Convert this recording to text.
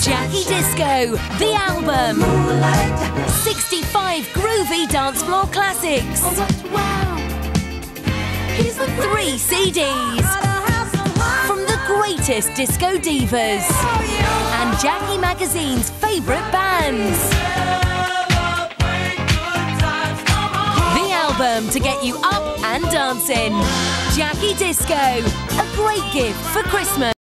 Jackie Disco, the album. 65 groovy dance floor classics. 3 CDs from the greatest disco divas and Jackie Magazine's favourite bands. The album to get you up and dancing. Jackie Disco, a great gift for Christmas.